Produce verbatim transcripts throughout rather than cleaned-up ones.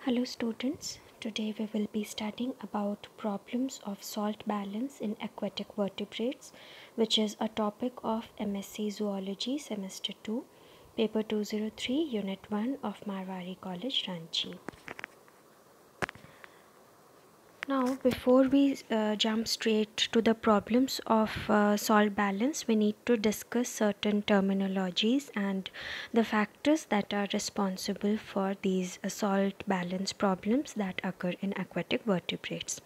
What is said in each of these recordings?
Hello students, today we will be studying about problems of salt balance in aquatic vertebrates, which is a topic of M S c Zoology semester two, paper two oh three, unit one of Marwari College, Ranchi. Now, before we uh, jump straight to the problems of uh, salt balance, we need to discuss certain terminologies and the factors that are responsible for these uh, salt balance problems that occur in aquatic vertebrates.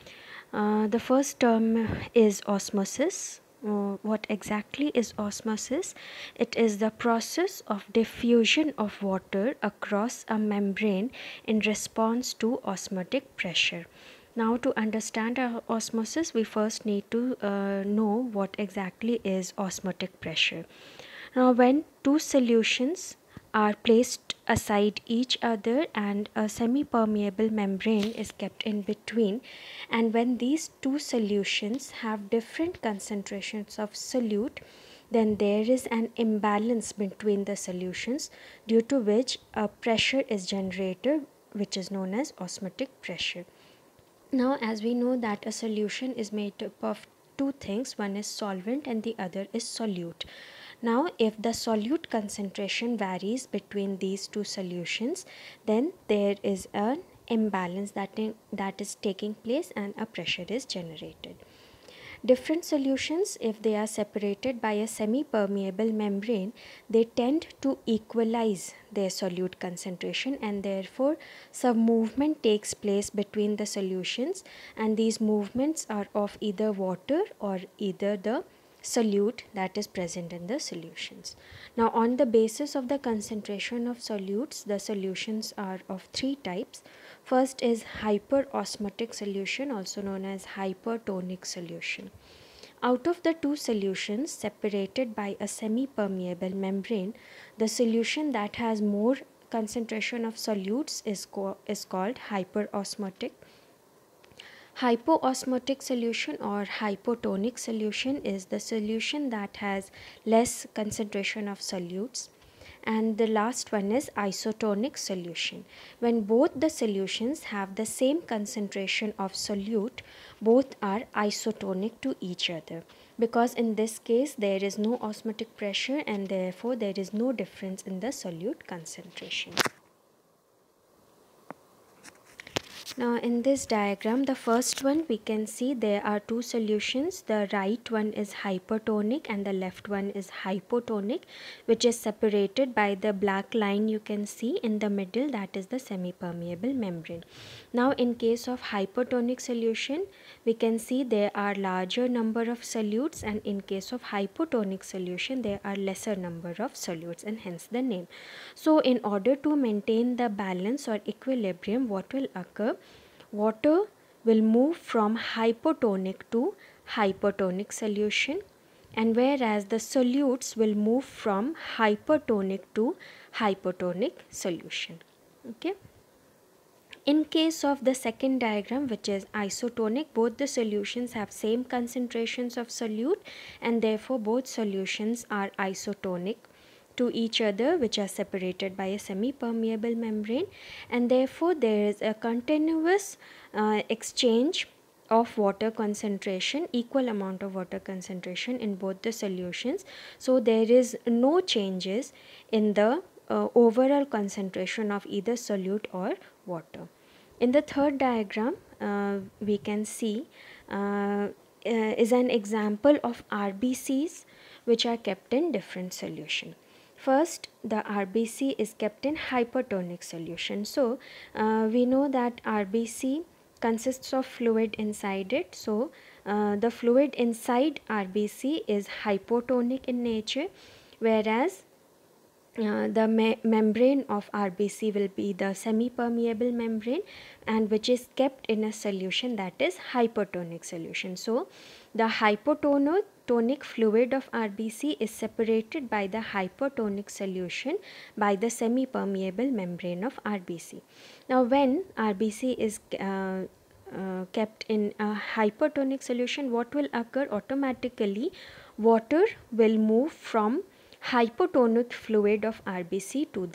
Uh, the first term is osmosis. Uh, what exactly is osmosis? It is the process of diffusion of water across a membrane in response to osmotic pressure. Now, to understand our osmosis, we first need to uh, know what exactly is osmotic pressure. Now, when two solutions are placed aside each other and a semi-permeable membrane is kept in between, and when these two solutions have different concentrations of solute, then there is an imbalance between the solutions, due to which a pressure is generated, which is known as osmotic pressure. Now, as we know that a solution is made up of two things, one is solvent and the other is solute. Now, if the solute concentration varies between these two solutions, then there is an imbalance that, in, that is taking place and a pressure is generated. Different solutions, if they are separated by a semi-permeable membrane, they tend to equalize their solute concentration, and therefore some movement takes place between the solutions, and these movements are of either water or either the solute that is present in the solutions. Now, on the basis of the concentration of solutes, the solutions are of three types. First is hyperosmotic solution, also known as hypertonic solution. Out of the two solutions separated by a semi-permeable membrane, the solution that has more concentration of solutes is, co- is called hyperosmotic. Hypoosmotic solution or hypotonic solution is the solution that has less concentration of solutes. And the last one is isotonic solution. When both the solutions have the same concentration of solute, both are isotonic to each other, because in this case there is no osmotic pressure and therefore there is no difference in the solute concentration. Now, in this diagram, the first one we can see there are two solutions. The right one is hypertonic and the left one is hypotonic, which is separated by the black line you can see in the middle, that is the semi-permeable membrane. Now, in case of hypertonic solution, we can see there are larger number of solutes, and in case of hypotonic solution there are lesser number of solutes, and hence the name. So, in order to maintain the balance or equilibrium, what will occur? Water will move from hypotonic to hypertonic solution, and whereas the solutes will move from hypertonic to hypotonic solution. Okay. In case of the second diagram, which is isotonic, both the solutions have same concentrations of solute, and therefore both solutions are isotonic to each other, which are separated by a semi-permeable membrane, and therefore there is a continuous uh, exchange of water concentration, equal amount of water concentration in both the solutions. So there is no changes in the uh, overall concentration of either solute or water. In the third diagram, uh, we can see uh, uh, is an example of R B Cs which are kept in different solution. First, the R B C is kept in hypertonic solution. So, uh, we know that R B C consists of fluid inside it. So, uh, the fluid inside R B C is hypotonic in nature, whereas uh, the me membrane of R B C will be the semi-permeable membrane, and which is kept in a solution that is hypertonic solution. So, the hypotonic fluid of R B C is separated by the hypertonic solution by the semi-permeable membrane of R B C. Now, when R B C is uh, uh, kept in a hypertonic solution, what will occur? Automatically, water will move from hypotonic fluid of R B C to the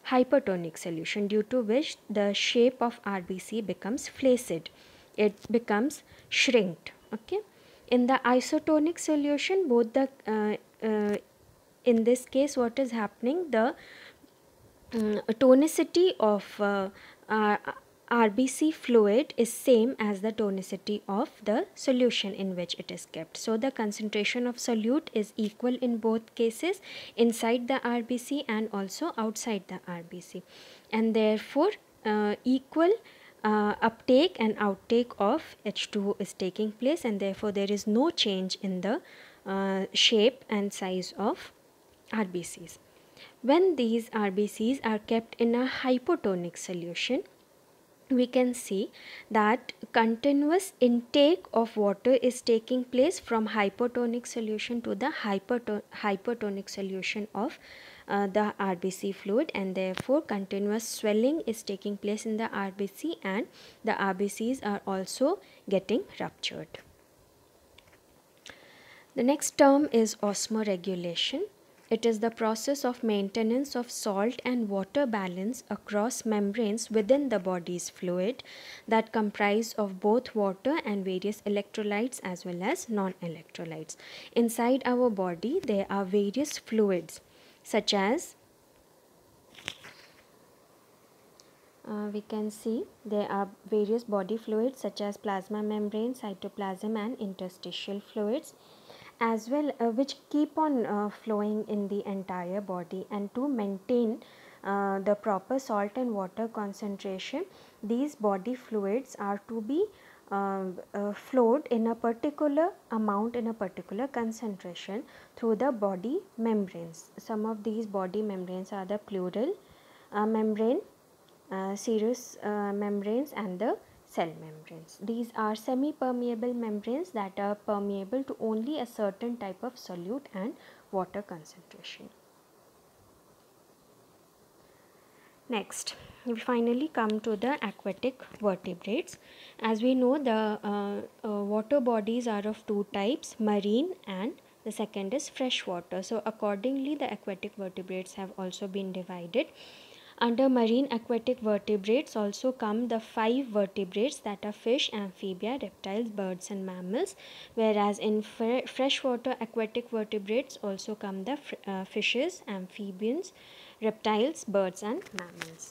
hypertonic solution, due to which the shape of R B C becomes flaccid. It becomes shrinked. Okay. In the isotonic solution, both the uh, uh, in this case, what is happening? The um, tonicity of uh, uh, R B C fluid is same as the tonicity of the solution in which it is kept. So the concentration of solute is equal in both cases, inside the R B C and also outside the R B C, and therefore uh, equal uh, uptake and outtake of H two O is taking place, and therefore there is no change in the uh, shape and size of R B Cs. When these R B Cs are kept in a hypotonic solution, we can see that continuous intake of water is taking place from hypotonic solution to the hyperton hypertonic solution of uh, the R B C fluid, and therefore continuous swelling is taking place in the R B C, and the R B Cs are also getting ruptured. The next term is osmoregulation. It is the process of maintenance of salt and water balance across membranes within the body's fluid that comprise of both water and various electrolytes as well as non-electrolytes. Inside our body, there are various fluids such as uh, we can see there are various body fluids such as plasma membrane, cytoplasm and interstitial fluids, as well uh, which keep on uh, flowing in the entire body. And to maintain uh, the proper salt and water concentration, these body fluids are to be uh, uh, flowed in a particular amount, in a particular concentration through the body membranes. Some of these body membranes are the pleural uh, membrane, uh, serous uh, membranes and the cell membranes. These are semi-permeable membranes that are permeable to only a certain type of solute and water concentration. Next, we finally come to the aquatic vertebrates. As we know, the uh, uh, water bodies are of two types, marine and the second is freshwater. So accordingly, the aquatic vertebrates have also been divided. Under marine aquatic vertebrates also come the five vertebrates that are fish, amphibia, reptiles, birds and mammals, whereas in fre freshwater aquatic vertebrates also come the fr uh, fishes, amphibians, reptiles, birds and mammals.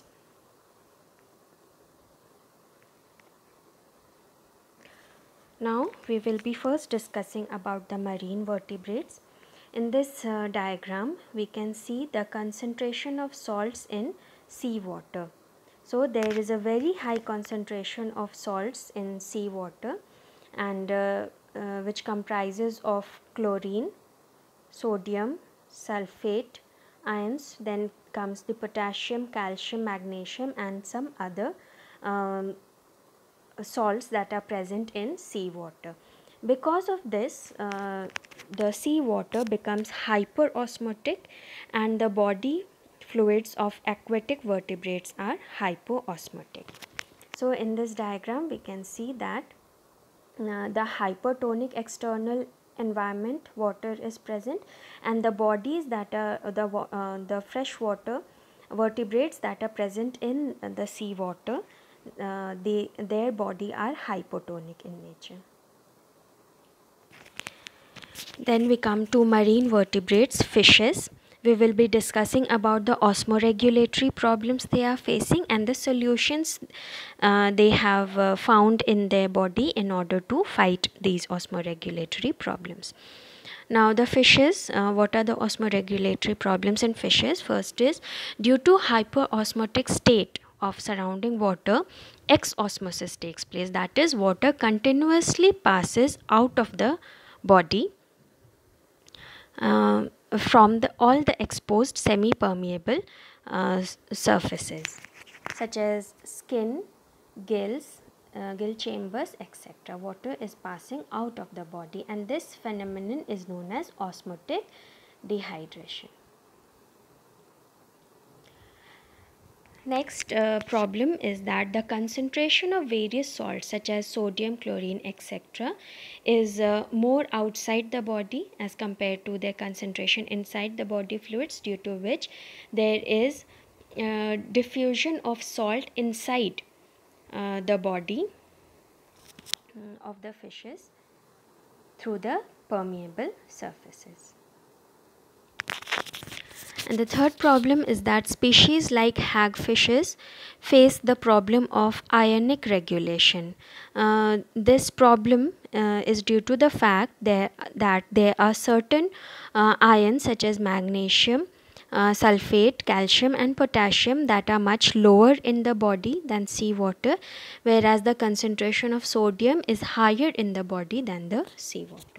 Now we will be first discussing about the marine vertebrates. In this uh, diagram, we can see the concentration of salts in seawater. So there is a very high concentration of salts in seawater, and uh, uh, which comprises of chlorine, sodium, sulfate, ions. Then comes the potassium, calcium, magnesium and some other um, salts that are present in seawater. Because of this, uh, the seawater becomes hyperosmotic and the body fluids of aquatic vertebrates are hypoosmotic. So in this diagram we can see that uh, the hypertonic external environment water is present, and the bodies that are uh, the uh, the freshwater vertebrates that are present in uh, the seawater, uh, they their body are hypotonic in nature. Then we come to marine vertebrates, fishes. We will be discussing about the osmoregulatory problems they are facing and the solutions uh, they have uh, found in their body in order to fight these osmoregulatory problems. Now the fishes, uh, what are the osmoregulatory problems in fishes? First is due to hyperosmotic state of surrounding water, exosmosis takes place. That is, water continuously passes out of the body uh, from the, all the exposed semi-permeable uh, surfaces such as skin, gills, uh, gill chambers, et cetera. Water is passing out of the body, and this phenomenon is known as osmotic dehydration. Next uh, problem is that the concentration of various salts such as sodium, chlorine, et cetera is uh, more outside the body as compared to their concentration inside the body fluids, due to which there is uh, diffusion of salt inside uh, the body mm, of the fishes through the permeable surfaces. And the third problem is that species like hagfishes face the problem of ionic regulation. Uh, this problem uh, is due to the fact there, that there are certain uh, ions such as magnesium, uh, sulfate, calcium, and potassium that are much lower in the body than seawater, whereas the concentration of sodium is higher in the body than the seawater.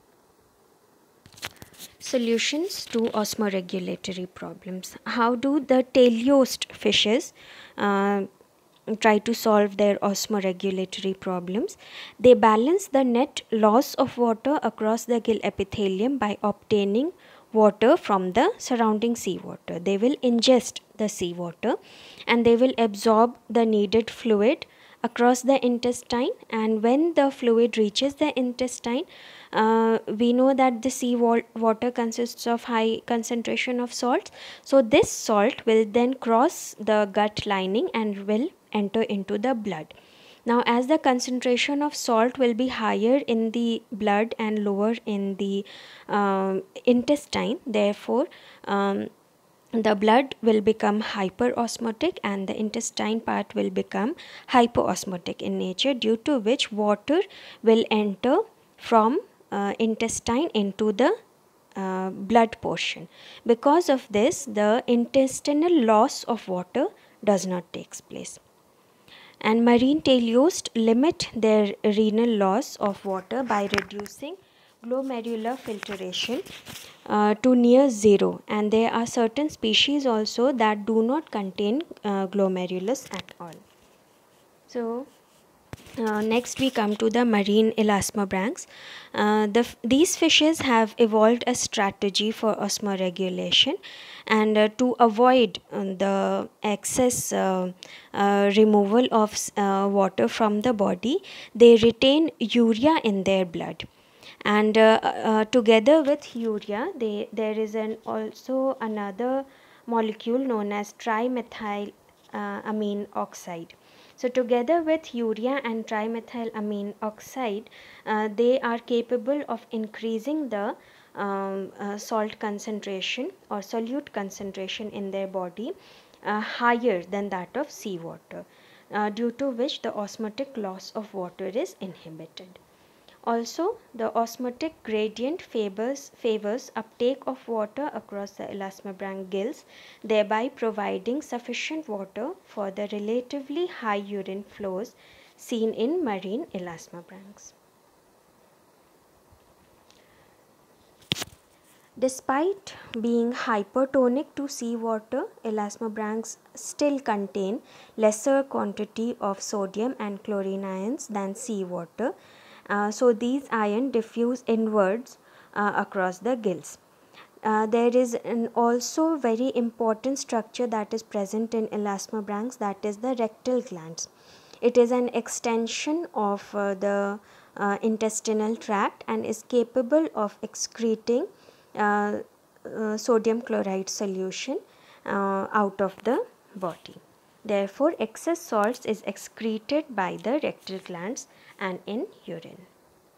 Solutions to osmoregulatory problems. How do the teleost fishes uh, try to solve their osmoregulatory problems? They balance the net loss of water across the gill epithelium by obtaining water from the surrounding seawater. They will ingest the seawater and they will absorb the needed fluid across the intestine, and when the fluid reaches the intestine, uh, we know that the sea water consists of high concentration of salts, so this salt will then cross the gut lining and will enter into the blood. Now, as the concentration of salt will be higher in the blood and lower in the um, intestine, therefore um, the blood will become hyperosmotic and the intestine part will become hypoosmotic in nature, due to which water will enter from uh, intestine into the uh, blood portion. Because of this, the intestinal loss of water does not take place. And marine teleost limit their renal loss of water by reducing glomerular filtration uh, to near zero, and there are certain species also that do not contain uh, glomerulus at all. So uh, next we come to the marine elasmobranchs. Uh, the, these fishes have evolved a strategy for osmoregulation, and uh, to avoid uh, the excess uh, uh, removal of uh, water from the body, they retain urea in their blood. And uh, uh, together with urea, they, there is an also another molecule known as trimethyl uh, amine oxide. So together with urea and trimethylamine oxide, uh, they are capable of increasing the um, uh, salt concentration or solute concentration in their body uh, higher than that of seawater, uh, due to which the osmotic loss of water is inhibited. Also, the osmotic gradient favors, favors uptake of water across the elasmobranch gills, thereby providing sufficient water for the relatively high urine flows seen in marine elasmobranchs. Despite being hypertonic to seawater, elasmobranchs still contain lesser quantity of sodium and chlorine ions than seawater. Uh, so these ions diffuse inwards uh, across the gills. Uh, there is an also very important structure that is present in elasmobranchs, that is the rectal glands. It is an extension of uh, the uh, intestinal tract and is capable of excreting uh, uh, sodium chloride solution uh, out of the body. Therefore, excess salts is excreted by the rectal glands and in urine.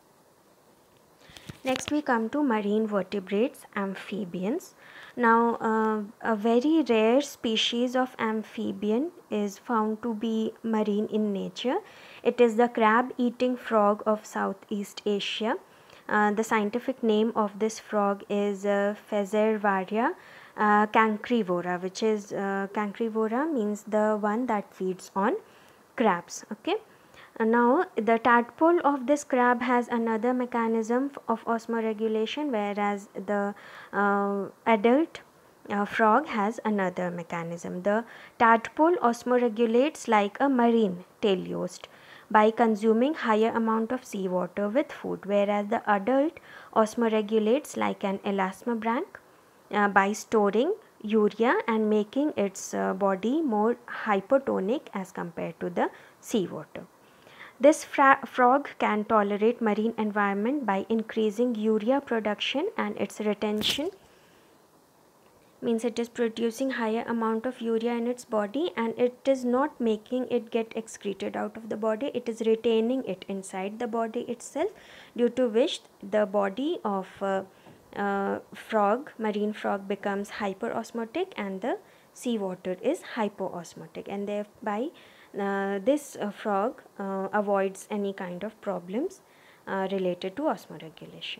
Next we come to marine vertebrates, amphibians. Now uh, a very rare species of amphibian is found to be marine in nature. It is the crab eating frog of Southeast Asia. Uh, the scientific name of this frog is uh, Phaservaria uh, cancrivora, which is uh, cancrivora means the one that feeds on crabs. Okay. Uh, now the tadpole of this crab has another mechanism of osmoregulation, whereas the uh, adult uh, frog has another mechanism. The tadpole osmoregulates like a marine teleost by consuming higher amount of seawater with food, whereas the adult osmoregulates like an elasmobranch uh, by storing urea and making its uh, body more hypertonic as compared to the seawater. This frog can tolerate marine environment by increasing urea production and its retention means it is producing higher amount of urea in its body, and it is not making it get excreted out of the body, it is retaining it inside the body itself, due to which the body of uh, uh, frog, marine frog, becomes hyperosmotic and the seawater is hypoosmotic, and thereby uh, this uh, frog uh, avoids any kind of problems uh, related to osmoregulation.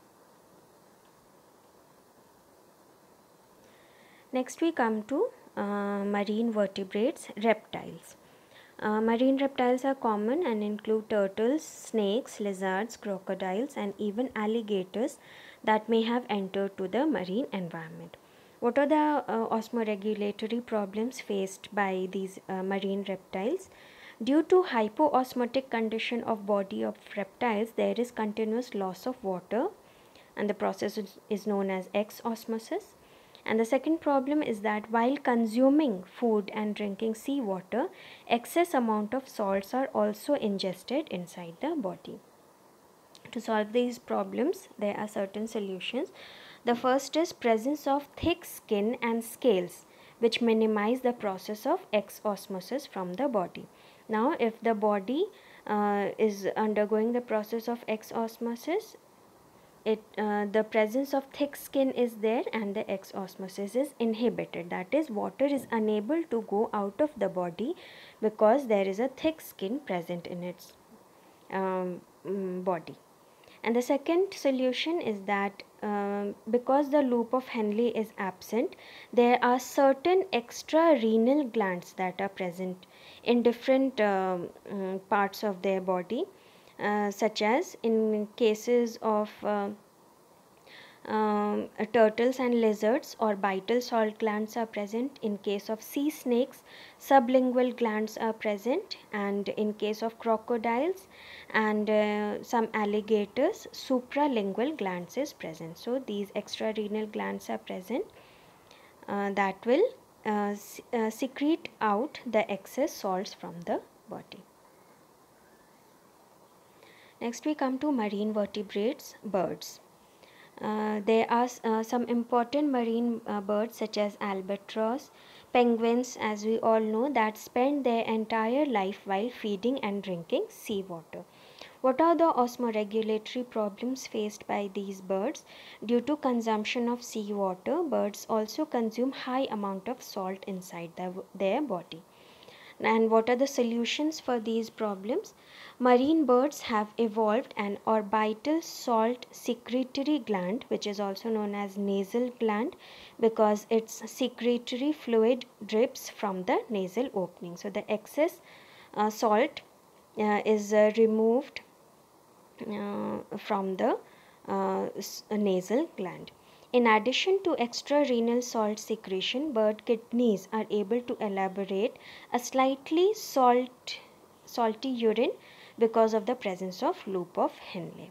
Next we come to uh, marine vertebrates, reptiles. Uh, marine reptiles are common and include turtles, snakes, lizards, crocodiles, and even alligators that may have entered to the marine environment. What are the uh, osmoregulatory problems faced by these uh, marine reptiles? Due to hypoosmotic condition of body of reptiles, there is continuous loss of water, and the process is, is known as exosmosis. And the second problem is that while consuming food and drinking seawater, excess amount of salts are also ingested inside the body. To solve these problems, there are certain solutions. The first is presence of thick skin and scales, which minimize the process of exosmosis from the body. Now, if the body uh, is undergoing the process of exosmosis, it uh, the presence of thick skin is there and the exosmosis is inhibited, that is, water is unable to go out of the body because there is a thick skin present in its um, body. And the second solution is that uh, because the loop of Henle is absent, there are certain extra renal glands that are present in different uh, um, parts of their body, uh, such as in cases of uh, um, uh, turtles and lizards, orbital salt glands are present. In case of sea snakes, sublingual glands are present, and in case of crocodiles and uh, some alligators, supralingual glands is present. So these extrarenal glands are present uh, that will uh, uh, secrete out the excess salts from the body. Next we come to marine vertebrates, birds. Uh, there are uh, some important marine uh, birds such as albatross, penguins, as we all know, that spend their entire life while feeding and drinking seawater. What are the osmoregulatory problems faced by these birds? Due to consumption of seawater, birds also consume high amount of salt inside the, their body. And what are the solutions for these problems? Marine birds have evolved an orbital salt secretory gland, which is also known as nasal gland, because its secretory fluid drips from the nasal opening. So the excess uh, salt uh, is uh, removed uh, from the uh, nasal gland. In addition to extrarenal salt secretion, bird kidneys are able to elaborate a slightly salt, salty urine because of the presence of loop of Henle.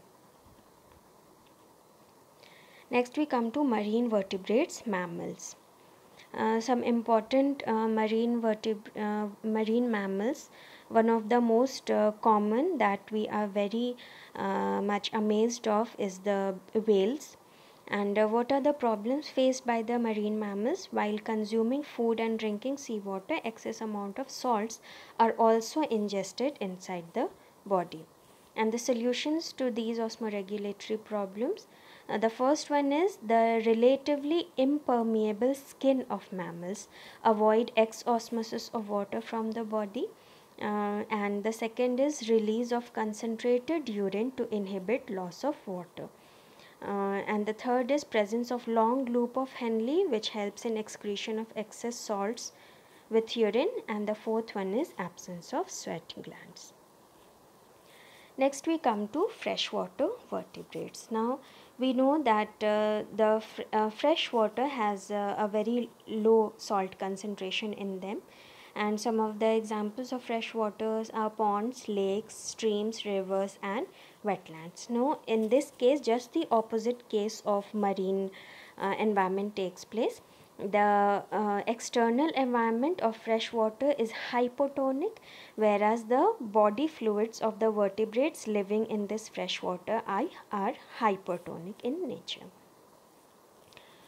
Next we come to marine vertebrates, mammals. Uh, some important uh, marine vertebra uh, marine mammals. One of the most uh, common that we are very uh, much amazed of is the whales. And uh, what are the problems faced by the marine mammals? While consuming food and drinking seawater, excess amount of salts are also ingested inside the body. And the solutions to these osmoregulatory problems, uh, the first one is the relatively impermeable skin of mammals avoid exosmosis of water from the body. Uh, and the second is release of concentrated urine to inhibit loss of water. Uh, and the third is presence of long loop of Henle, which helps in excretion of excess salts with urine. And the fourth one is absence of sweat glands. Next we come to freshwater vertebrates. Now we know that uh, the fr uh, fresh water has uh, a very low salt concentration in them, and some of the examples of fresh waters are ponds, lakes, streams, rivers and wetlands. Now in this case, just the opposite case of marine uh, environment takes place. The uh, external environment of fresh water is hypotonic, whereas the body fluids of the vertebrates living in this fresh water are, are hypertonic in nature.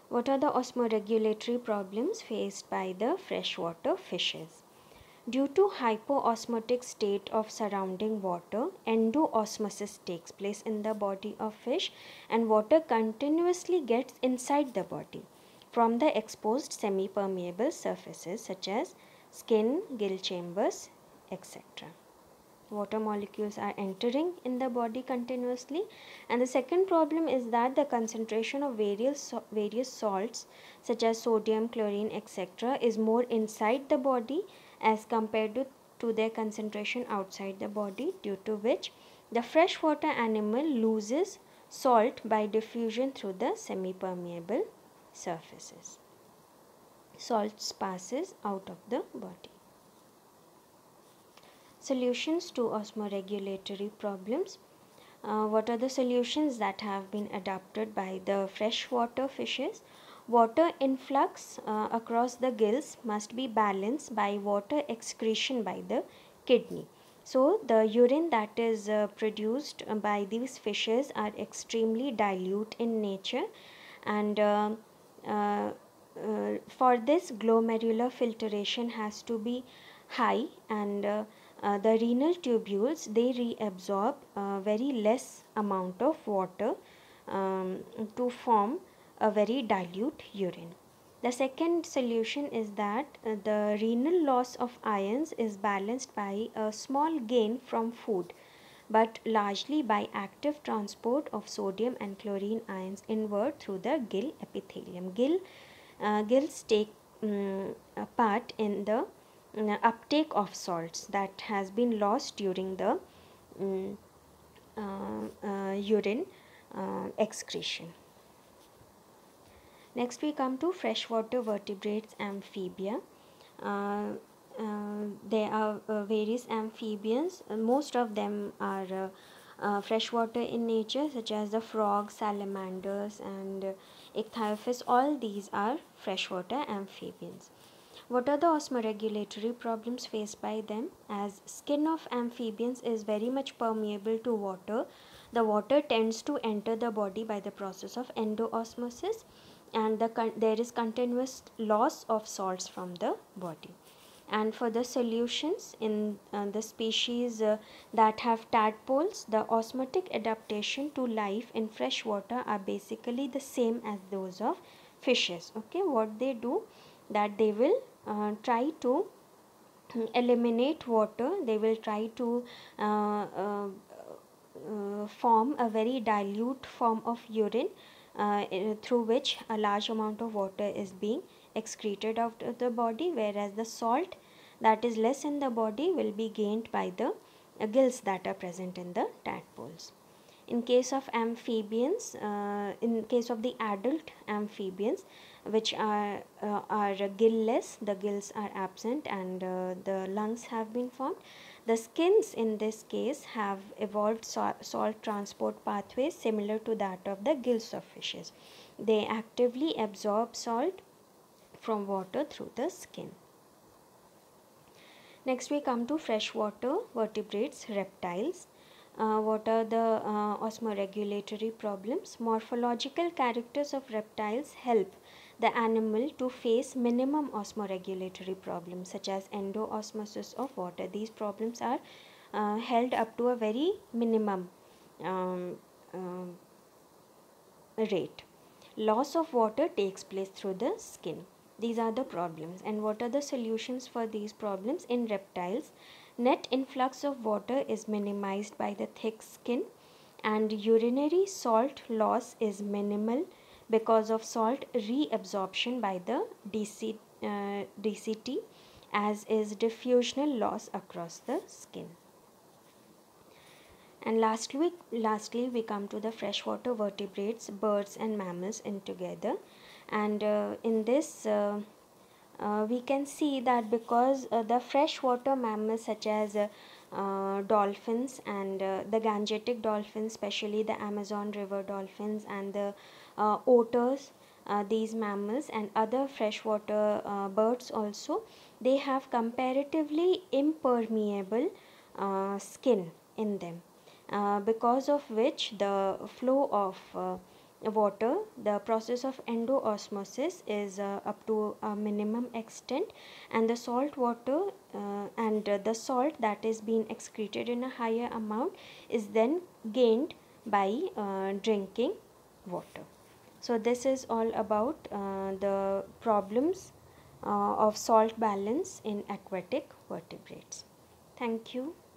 What are the osmoregulatory problems faced by the freshwater fishes? Due to hypoosmotic state of surrounding water, endoosmosis takes place in the body of fish and water continuously gets inside the body from the exposed semi-permeable surfaces such as skin, gill chambers, et cetera. Water molecules are entering in the body continuously. And the second problem is that the concentration of various various salts such as sodium, chlorine, et cetera is more inside the body as compared to, to their concentration outside the body, due to which the freshwater animal loses salt by diffusion through the semi-permeable surfaces. Salts passes out of the body. Solutions to osmoregulatory problems. Uh, what are the solutions that have been adopted by the freshwater fishes? Water influx uh, across the gills must be balanced by water excretion by the kidney. So, the urine that is uh, produced by these fishes are extremely dilute in nature, and uh, uh, uh, for this glomerular filtration has to be high, and uh, uh, the renal tubules, they reabsorb uh, very less amount of water um, to form a very dilute urine. The second solution is that uh, the renal loss of ions is balanced by a small gain from food, but largely by active transport of sodium and chlorine ions inward through the gill epithelium. Gill, uh, gills take um, a part in the uh, uptake of salts that has been lost during the um, uh, uh, urine uh, excretion. Next we come to freshwater vertebrates, amphibia. Uh, uh, there are uh, various amphibians. Uh, most of them are uh, uh, freshwater in nature, such as the frogs, salamanders, and uh, ichthyophis. All these are freshwater amphibians. What are the osmoregulatory problems faced by them? As skin of amphibians is very much permeable to water, the water tends to enter the body by the process of endoosmosis, and the there is continuous loss of salts from the body. And for the solutions in uh, the species uh, that have tadpoles, the osmotic adaptation to life in fresh water are basically the same as those of fishes. Okay, what they do, that they will uh, try to eliminate water, they will try to uh, uh, uh, form a very dilute form of urine uh, through which a large amount of water is being excreted out of the body, whereas the salt that is less in the body will be gained by the uh, gills that are present in the tadpoles. In case of amphibians, uh, in case of the adult amphibians, which are uh, are gill-less, the gills are absent and uh, the lungs have been formed. The skins in this case have evolved salt transport pathways similar to that of the gills of fishes. They actively absorb salt from water through the skin. Next we come to freshwater vertebrates, reptiles. Uh, what are the uh, osmoregulatory problems? Morphological characters of reptiles help the animal to face minimum osmoregulatory problems such as endoosmosis of water. These problems are uh, held up to a very minimum um, um, rate. Loss of water takes place through the skin. These are the problems. And what are the solutions for these problems? In reptiles, net influx of water is minimized by the thick skin, and urinary salt loss is minimal because of salt reabsorption by the D C, uh, D C T, as is diffusional loss across the skin. And lastly, lastly we come to the freshwater vertebrates, birds and mammals in together. And uh, in this uh, uh, we can see that because uh, the freshwater mammals such as uh, uh, dolphins and uh, the Gangetic dolphins, especially the Amazon river dolphins and the uh, otters, uh, these mammals and other freshwater uh, birds also, they have comparatively impermeable uh, skin in them, uh, because of which the flow of uh, water, the process of endoosmosis is uh, up to a minimum extent, and the salt water uh, and uh, the salt that is being excreted in a higher amount is then gained by uh, drinking water. So this is all about uh, the problems uh, of salt balance in aquatic vertebrates. Thank you.